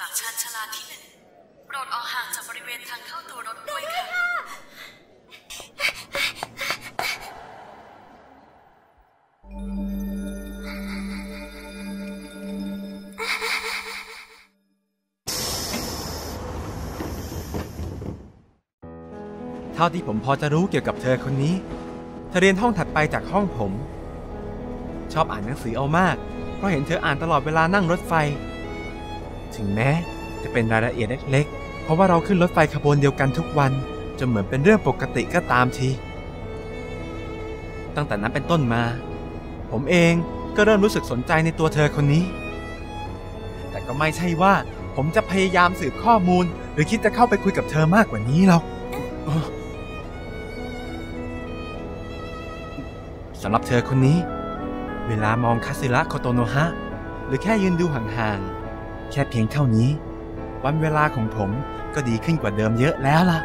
ชานชาลาที่1โปรดออกห่างจากบริเวณทางเข้าตัวรถด้วยค่ะเท่าที่ผมพอจะรู้เกี่ยวกับเธอคนนี้เธอเรียนห้องถัดไปจากห้องผมชอบอ่านหนังสือเอามากเพราะเห็นเธออ่านตลอดเวลานั่งรถไฟถึงแม้จะเป็นรายละเอียดเล็กๆเพราะว่าเราขึ้นรถไฟขบวนเดียวกันทุกวันจนเหมือนเป็นเรื่องปกติก็ตามทีตั้งแต่นั้นเป็นต้นมาผมเองก็เริ่มรู้สึกสนใจในตัวเธอคนนี้แต่ก็ไม่ใช่ว่าผมจะพยายามสืบข้อมูลหรือคิดจะเข้าไปคุยกับเธอมากกว่านี้หรอกสำหรับเธอคนนี้เวลามองคาสึระโคโตโนะฮะหรือแค่ยืนดูห่างๆแค่เพียงเท่านี้วันเวลาของผมก็ดีขึ้นกว่าเดิมเยอะแล้วล่ะ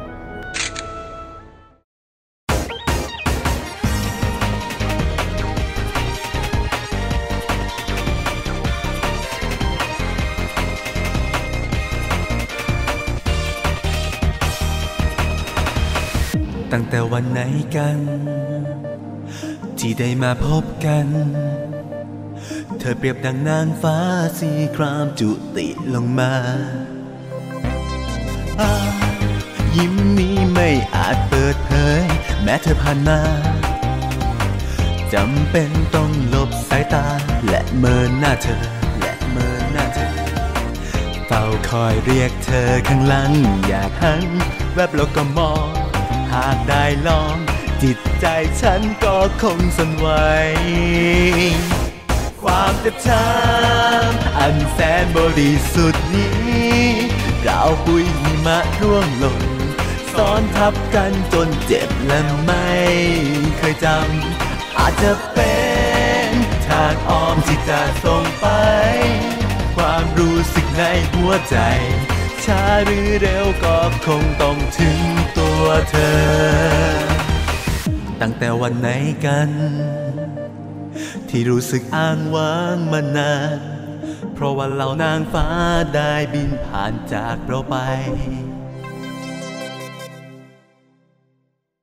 ตั้งแต่วันไหนกันที่ได้มาพบกันเธอเปรียบดังนางฟ้าสีครามจุติลงมายิ้มนี้ไม่อาจเปิดเผยแม้เธอผ่านมาจำเป็นต้องหลบสายตาและเมินหน้าเธอเฝ้าคอยเรียกเธอข้างหลังอยากหันแวบแล้วก็มองหากได้ลองจิตใจฉันก็คงสั่นไหวความเจ็บช้ำอันแสนบริสุทธิ์นี้ราวปุยหิมะร่วงหล่นซ้อนทับกันจนเจ็บและไม่เคยจำอาจจะเป็นทางอ้อมที่จะส่งไปความรู้สึกในหัวใจช้าหรือเร็วก็คงต้องถึงตัวเธอตั้งแต่วันไหนกันที่รู้สึกอ้างว้างมานานเพราะว่าเหล่านางฟ้าได้บินผ่านจากเราไป